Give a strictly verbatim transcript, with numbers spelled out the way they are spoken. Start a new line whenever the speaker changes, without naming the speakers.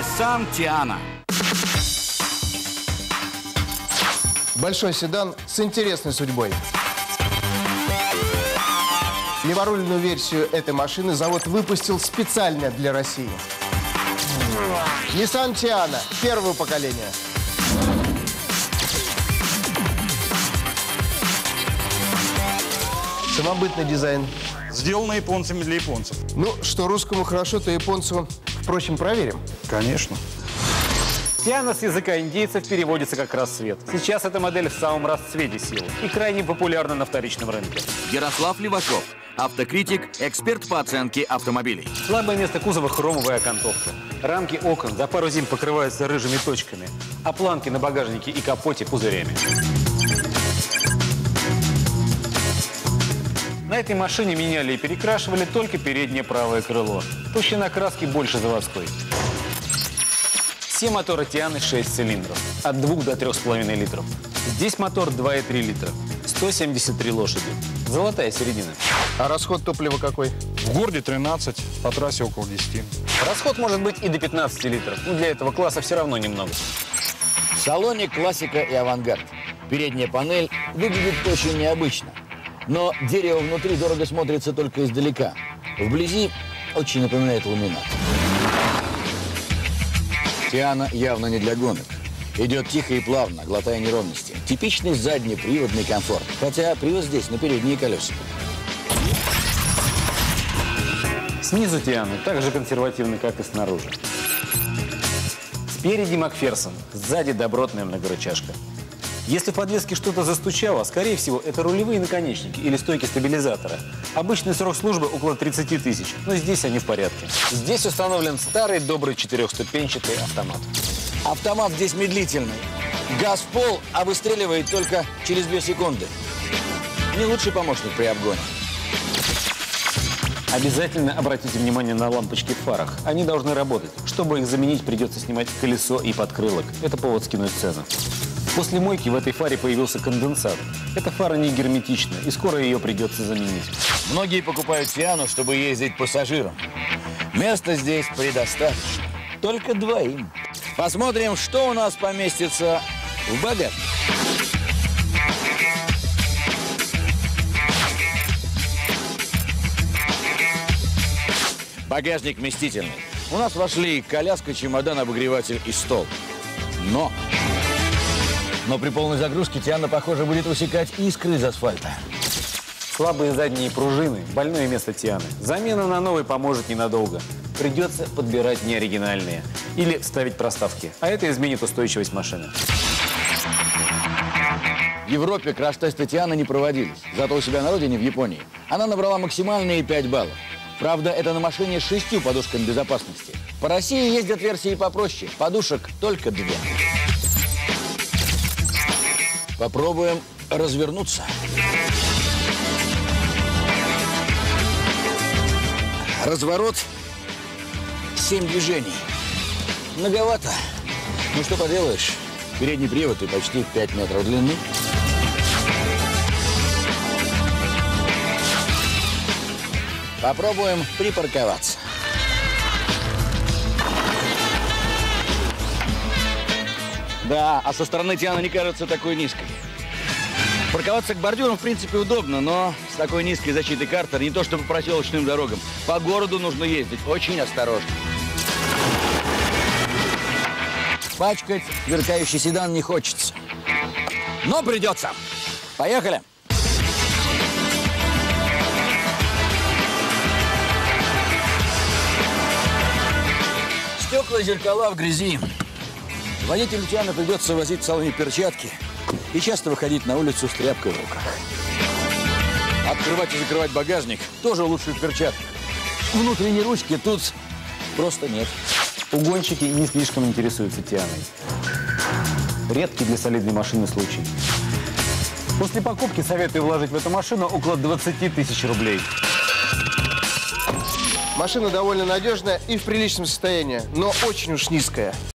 Nissan Tiana.
Большой седан с интересной судьбой. Леворульную версию этой машины завод выпустил специально для России. Nissan Tiana первого поколения. Самобытный дизайн.
Сделано японцами для японцев.
Ну, что русскому хорошо, то японцу, впрочем, проверим.
Конечно.
Tiana с языка индейцев переводится как «рассвет». Сейчас эта модель в самом расцвете силы и крайне популярна на вторичном рынке.
Ярослав Левашов, автокритик, эксперт по оценке автомобилей.
Слабое место кузова – хромовая окантовка. Рамки окон за пару зим покрываются рыжими точками, а планки на багажнике и капоте – пузырями. На этой машине меняли и перекрашивали только переднее правое крыло. Толщина краски больше заводской. Все моторы Tiana шесть цилиндров, от двух до трёх с половиной литров. Здесь мотор два и три литра, сто семьдесят три лошади. Золотая середина.
А расход топлива какой?
В городе тринадцать, по трассе около десяти.
Расход может быть и до пятнадцати литров, но для этого класса все равно немного.
В салоне классика и авангард. Передняя панель выглядит очень необычно. Но дерево внутри дорого смотрится только издалека. Вблизи очень напоминает ламинат. Tiana явно не для гонок. Идет тихо и плавно, глотая неровности. Типичный заднеприводный комфорт. Хотя привод здесь на передние колеса.
Снизу Tiana так же консервативный, как и снаружи. Спереди Макферсон, сзади добротная многорычажка. Если в подвеске что-то застучало, скорее всего, это рулевые наконечники или стойки стабилизатора. Обычный срок службы около тридцати тысяч, но здесь они в порядке. Здесь установлен старый добрый четырехступенчатый автомат.
Автомат здесь медлительный. Газ в пол, а выстреливает только через две секунды. Не лучший помощник при обгоне.
Обязательно обратите внимание на лампочки в фарах. Они должны работать. Чтобы их заменить, придется снимать колесо и подкрылок. Это повод скинуть цену. После мойки в этой фаре появился конденсат. Эта фара не герметична, и скоро ее придется заменить.
Многие покупают Tiana, чтобы ездить пассажирам. Места здесь предостаточно. Только двоим. Посмотрим, что у нас поместится в багажнике. Багажник вместительный. У нас вошли коляска, чемодан, обогреватель и стол. Но... Но при полной загрузке Tiana, похоже, будет высекать искры из асфальта.
Слабые задние пружины – больное место Tiana. Замена на новый поможет ненадолго. Придется подбирать неоригинальные. Или ставить проставки. А это изменит устойчивость машины.
В Европе краш-тесты Tiana не проводились. Зато у себя на родине, в Японии, она набрала максимальные пять баллов. Правда, это на машине с шестью подушками безопасности. По России ездят версии попроще. Подушек только две. Попробуем развернуться. Разворот. Семь движений. Многовато. Ну что поделаешь. Передний привод и почти пять метров длины. Попробуем припарковаться. Да, а со стороны Tiana не кажется такой низкой. Парковаться к бордюрам, в принципе, удобно, но с такой низкой защитой картер не то что по проселочным дорогам. По городу нужно ездить очень осторожно. Пачкать сверкающий седан не хочется. Но придется. Поехали! Стекла и зеркала в грязи. Водителю Tiana придется возить в салоне перчатки и часто выходить на улицу с тряпкой в руках. Открывать и закрывать багажник тоже лучше в перчатках. Внутренней ручки тут просто нет.
Угонщики не слишком интересуются Tiana. Редкий для солидной машины случай. После покупки советую вложить в эту машину около двадцати тысяч рублей.
Машина довольно надежная и в приличном состоянии, но очень уж низкая.